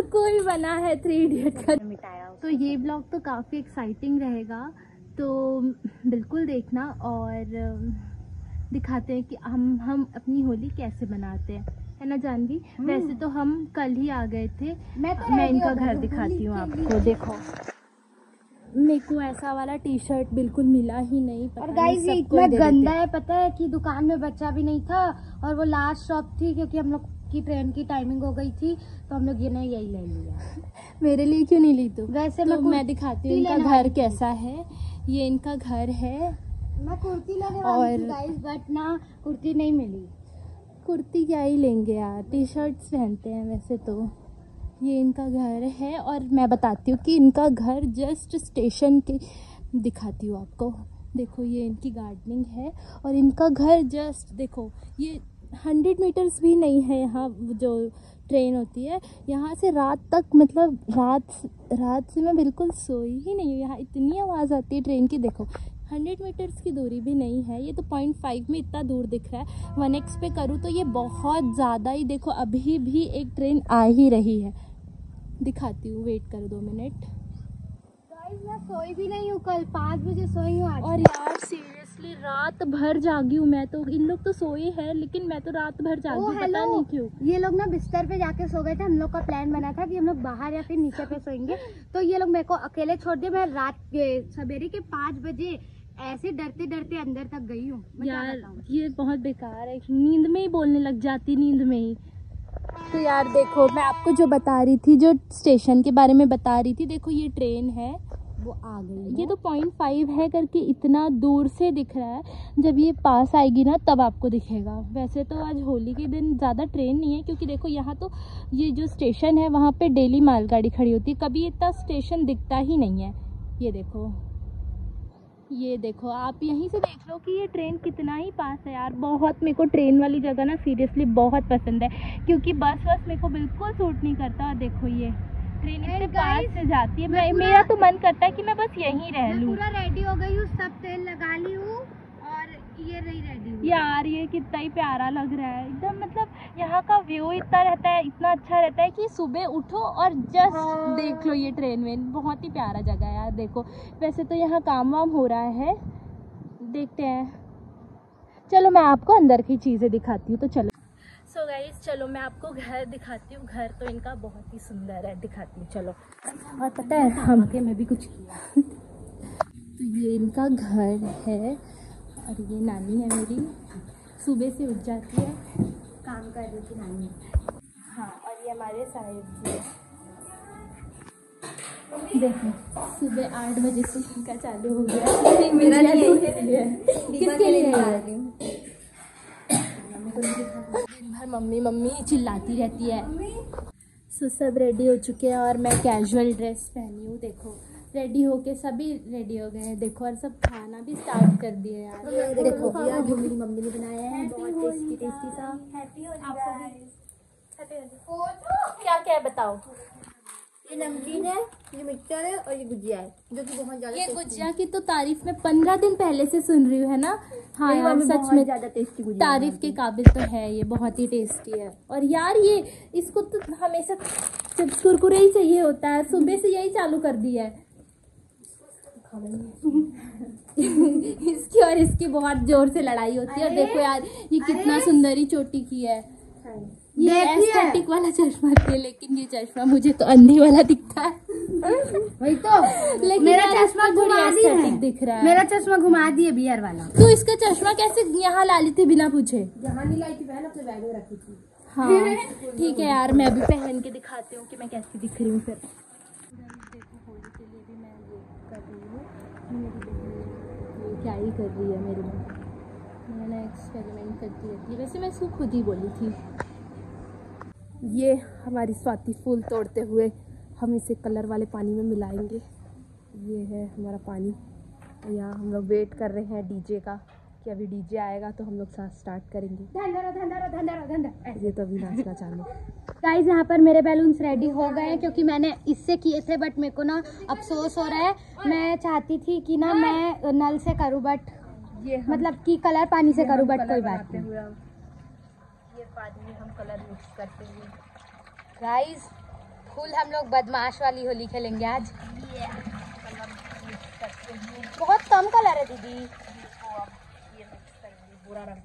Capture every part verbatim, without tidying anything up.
कोई बना है थ्री इडियट का मिटाया। तो ये ब्लॉग तो काफ़ी एक्साइटिंग रहेगा, तो बिल्कुल देखना और दिखाते हैं कि हम हम अपनी होली कैसे मनाते हैं, है ना जानवी। वैसे तो हम कल ही आ गए थे। मैं, तो मैं इनका घर दिखाती हूँ आपको। देखो मेरे को ऐसा वाला टी शर्ट बिल्कुल मिला ही नहीं। और गाइस ये इतना गंदा है, पता है कि दुकान में बच्चा भी नहीं था और वो लास्ट शॉप थी क्योंकि हम लोग की ट्रेन की टाइमिंग हो गई थी, तो हम लोग ये नहीं यही ले लिया। मेरे लिए क्यों नहीं ली तू? वैसे तो मैं दिखाती हूँ इनका घर कैसा है। ये इनका घर है। मैं कुर्ती लेने वाली थी गाइस, बट ना कुर्ती नहीं मिली। कुर्ती क्या ही लेंगे यार, टी शर्ट्स पहनते हैं वैसे तो। ये इनका घर है और मैं बताती हूँ कि इनका घर जस्ट स्टेशन के दिखाती हूँ आपको। देखो ये इनकी गार्डनिंग है और इनका घर जस्ट देखो, ये हंड्रेड मीटर्स भी नहीं है यहाँ जो ट्रेन होती है। यहाँ से रात तक, मतलब रात रात से मैं बिल्कुल सोई ही नहीं हूँ। यहाँ इतनी आवाज़ आती है ट्रेन की। देखो हंड्रेड मीटर्स की दूरी भी नहीं है, ये तो पॉइंट फाइव में इतना दूर दिख रहा है। वन एक्स पे करूँ तो ये बहुत ज़्यादा ही। देखो अभी भी एक ट्रेन आ ही रही है, दिखाती हूँ, वेट करो दो मिनट। गाइस मैं सोई भी नहीं हूँ, कल पाँच बजे सोई हूँ आज। और यार सीरियसली रात भर जागी हूँ मैं तो। इन लोग तो सोए हैं लेकिन मैं तो रात भर जागी हूँ, पता नहीं क्यों। ये लोग ना बिस्तर पे जाके सो गए थे। हम लोग का प्लान बना था कि हम लोग बाहर या फिर नीचे पे सोएंगे, तो ये लोग मेरे को अकेले छोड़ दिए। मैं रात के सवेरे के पाँच बजे ऐसे डरते डरते अंदर तक गई हूँ। यार ये बहुत बेकार है, नींद में ही बोलने लग जाती, नींद में ही। तो यार देखो मैं आपको जो बता रही थी, जो स्टेशन के बारे में बता रही थी, देखो ये ट्रेन है वो आ गई। ये तो पॉइंट फाइव है करके इतना दूर से दिख रहा है, जब ये पास आएगी ना तब आपको दिखेगा। वैसे तो आज होली के दिन ज़्यादा ट्रेन नहीं है क्योंकि देखो यहाँ तो ये जो स्टेशन है वहाँ पे डेली मालगाड़ी खड़ी होती है, कभी इतना स्टेशन दिखता ही नहीं है। ये देखो ये देखो आप यहीं से देख लो कि ये ट्रेन कितना ही पास है यार। बहुत मेरे को ट्रेन वाली जगह ना सीरियसली बहुत पसंद है क्योंकि बस बस मेरे को बिल्कुल सूट नहीं करता। और देखो ये ट्रेन इतने पास से जाती है, मैं मेरा तो मन करता है कि मैं बस यहीं रह लूँ। पूरा रेडी हो गई हूँ, सब तेल लगा ली हूँ और ये नहीं रेडी हूँ। यार ये कितना ही प्यारा लग रहा है एकदम। मतलब यहाँ का व्यू इतना रहता है, इतना अच्छा रहता है कि सुबह उठो और जस्ट देख लो ये ट्रेन में। बहुत ही प्यारा जगह है यार। देखो वैसे तो यहाँ काम वाम हो रहा है, देखते हैं। चलो मैं आपको अंदर की चीज़ें दिखाती हूँ, तो चलो। सो गाइस चलो मैं आपको घर दिखाती हूँ। घर तो इनका बहुत ही सुंदर है, दिखाती हूँ चलो। और पता है हम के मैं भी कुछ किया तो ये इनका घर है और ये नानी है मेरी, सुबह से उठ जाती है, काम कर रही थी नानी। हाँ और ये हमारे साहिब जी। देखो सुबह आठ बजे से इनका चालू हो गया। मेरा किसके लिए दिन भर मम्मी मम्मी चिल्लाती रहती है। सो सब रेडी हो चुके हैं और मैं कैजुअल ड्रेस पहनी हूँ। देखो रेडी होके सभी रेडी हो गए हैं। देखो और सब खाना भी स्टार्ट कर दिए यार। देखो जो मेरी मम्मी ने बनाया है बहुत टेस्टी टेस्टी सा। क्या क्या है बताओ। ये नमकीन है, ये मिक्सचर है और ये गुजिया है जो कि बहुत ज्यादा। ये गुजिया की तो तारीफ मैं पंद्रह दिन पहले से सुन रही हूँ, है ना। हाँ यार सच में ज्यादा टेस्टी गुजिया, तारीफ के काबिल तो है ये, बहुत ही टेस्टी है। और यार ये इसको तो हमेशा चिप्स कुरकुरे ही चाहिए होता है, सुबह से यही चालू कर दिया है। इसकी और इसकी बहुत जोर से लड़ाई होती है। और देखो यार ये कितना सुंदर ही चोटी की है। ये एस्थेटिक वाला चश्मा है लेकिन ये चश्मा मुझे तो अंधी वाला दिखता है। वही तो लेकिन मेरा चश्मा घुमा दिया दिख रहा है। मेरा चश्मा घुमा दिए बियर वाला। तो इसका चश्मा कैसे यहाँ ला ली थी बिना पूछे? यहाँ नहीं लाई थी बहन, अपने बैग में रखी थी। हाँ ठीक है यार, मैं अभी पहन के दिखाती हूँ कि मैं कैसी दिख रही हूँ। फिर देखो होली के लिए भी मैं ये कर रही हूँ। मेरी बहन ये क्या ही कर रही है मेरे में, मैंने एक्सपेरिमेंट करती रहती है। वैसे मैं इसको खुद ही बोली थी। ये हमारी स्वाति फूल तोड़ते हुए हम इसे कलर वाले पानी में मिलाएंगे। ये है हमारा पानी। यहाँ हम लोग वेट कर रहे हैं डीजे का कि अभी डीजे आएगा तो हम लोग साथ स्टार्ट करेंगे। धंधरा धंधरा धंधरा धंधरा ये तो अभी नाचना चालू। गाइस यहाँ पर मेरे बैलून्स रेडी हो गए हैं क्योंकि मैंने इससे किए थे, बट मेरे को ना अफसोस हो रहा है। मैं चाहती थी कि ना मैं नल से करूँ, बट ये मतलब कि कलर पानी से करूँ, बट कोई बात नहीं। ये पानी में हम कलर मिक्स करते हुए गाइस फुल हम लोग बदमाश वाली होली खेलेंगे आज। बहुत कम कलर है दीदी। बुरा रंग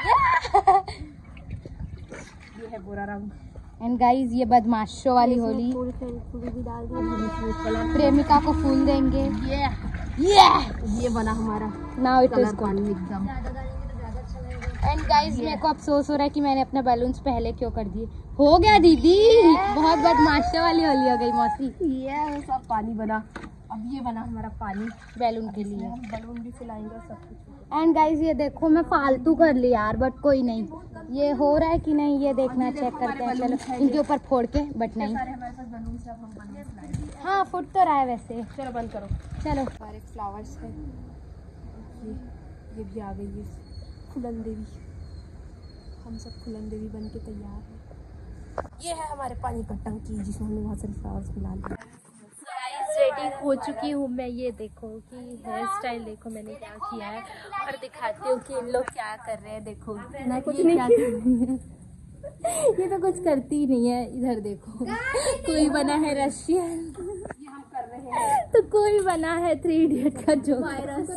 ये है बुरा रंग। एंड गाइस ये बदमाशों वाली होली। फूल भी डाल दिया, प्रेमिका को फूल देंगे। ये ये ये बना हमारा नाउ इट इज पानी एकदम। एंड गाइस मेरे को अफसोस हो रहा है कि मैंने अपने बैलून्स पहले क्यों कर दिए। हो गया दीदी, बहुत बदमाशों वाली होली हो गई मौसी। ये सब पानी बना। अब ये बना हमारा पानी बैलून के लिए। हम बैलून भी फुलाएंगे सब कुछ। एंड गाइस ये देखो मैं फालतू कर ली यार, बट कोई नहीं, ये हो रहा है कि नहीं ये देखना चेक करते हैं। चलो इनके ऊपर फोड़ के, बट नहीं हमारे पास बैलून से अब हम बना फुलाएंगे। हाँ फुट तो रहा है वैसे। चलो बंद करो। चलो हमारे फ्लावर्स है, ये ये भी आ गई है फुलन देवी। हम सब फुलन देवी बन के तैयार हैं। ये है हमारे पानी का टंकी जिसमें हमने बहुत सारे फ्लावर्स मिला लिए। रेडी हो चुकी हूँ मैं। ये देखो कि हेयर स्टाइल देखो मैंने क्या किया है, और दिखाती हूँ कि इन लोग क्या कर रहे हैं। देखो मैं कुछ नहीं कर रही है, ये तो कुछ करती ही नहीं है। इधर देखो कोई बना है रशियन, तो कोई बना है थ्री इडियट का जो वायरस।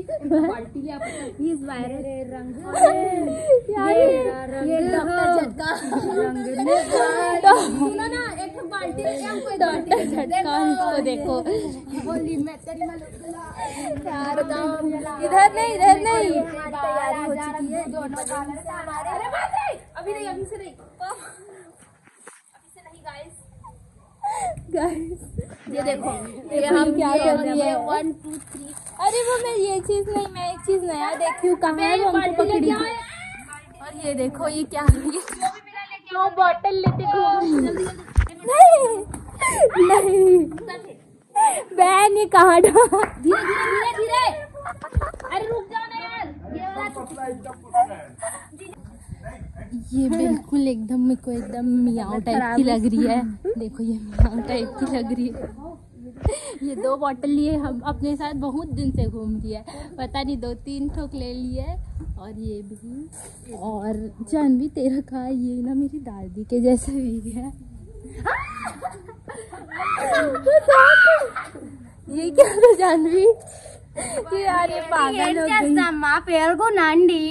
ये डॉक्टर झटका डॉक्टर झटका इसको देखो। इधर नहीं इधर नहीं, तैयारी हो चुकी है दोनों अभी नहीं अभी से नहीं अभी से नहीं गाइस गाइस ये देखो ये हम क्या कर रही है। One two three. अरे वो मैं ये चीज नहीं, मैं एक चीज नया देखी हूँ। कहाँ है वो हमको पकड़ी। और ये देखो ये क्या है, क्यों बॉटल लेते घूम। नहीं नहीं बहन ये कहाँ डा। धीरे धीरे धीरे धीरे। अरे रुक जाओ ना यार। ये बिल्कुल एकदम मेरे को एकदम मियाओ टाइप की लग रही है। देखो ये मियाओ टाइप की लग रही है। ये दो बॉटल लिए हम अपने साथ बहुत दिन से घूम रही है, पता नहीं दो तीन ठोक ले लिए। और ये भी, और जानवी तेरा कहा, ये ना मेरी दादी के जैसा भी है। ये क्या था जानवी, ये यार ये पागल हो गई। पेड़ को नांडी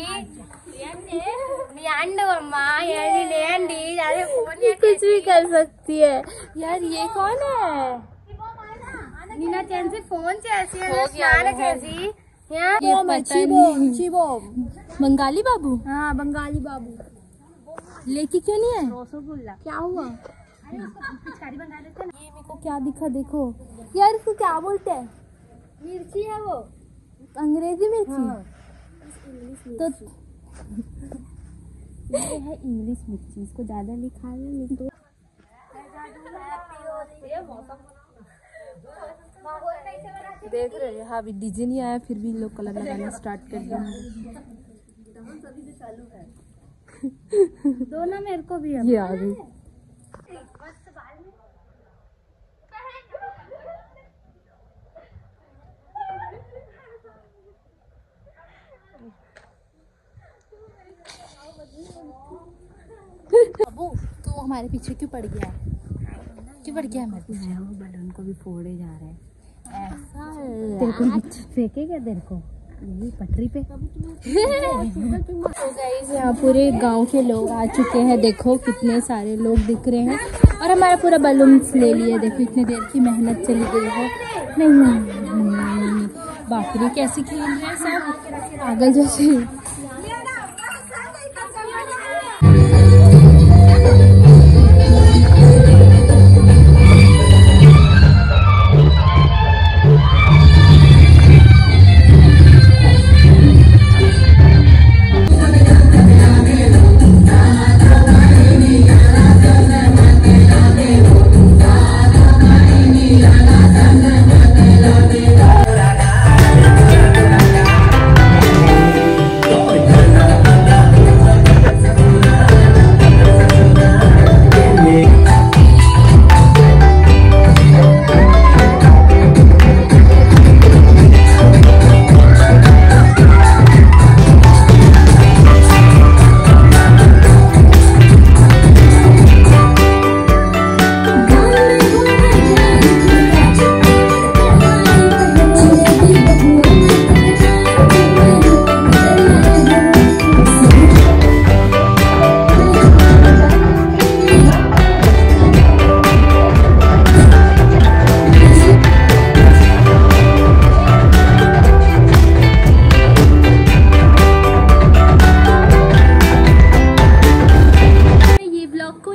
कुछ भी कर सकती है यार। ये कौन है? नीना चैन से फोन जैसी जैसी ये पता नहीं। बंगाली बाबू। हाँ बंगाली बाबू लेके क्यों नहीं है? रसगुल्ला क्या हुआ? पिचकारी बना देते ना। ये मेरे को क्या दिखा, देखो यार इसको क्या बोलते हैं? मिर्ची है वो, अंग्रेजी मिर्ची। हाँ। तो ये है इंग्लिश मिर्ची, इसको ज्यादा नहीं खाना नहीं तो। देख रहे हैं अभी डीजे नहीं आया, फिर भी लोग कलर लगाना स्टार्ट कर दिए। दो ना मेरे को भी। ये आ गई। अबू तू हमारे पीछे क्यों पड़ गया है? क्यों पड़ गया हमारे पीछे? वो बलून को भी फोड़े जा रहे हैं। ऐसा तेरे को फेंके क्या तेरे को यही पटरी पे। तो गाइस यहाँ पूरे गांव के लोग आ चुके हैं। देखो कितने सारे लोग दिख रहे हैं, और हमारा पूरा बलून्स ले लिया। देखो इतनी देर की मेहनत चली गई है। नहीं नहीं नहीं, बाप रे कैसे खेल रहे हैं सब पागल जैसे।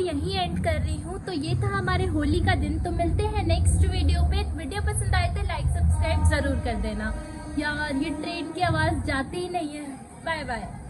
यहीं एंड कर रही हूँ। तो ये था हमारे होली का दिन। तो मिलते हैं नेक्स्ट वीडियो पे। वीडियो पसंद आए तो लाइक सब्सक्राइब जरूर कर देना। यार ये ट्रेन की आवाज़ जाती ही नहीं है। Bye bye.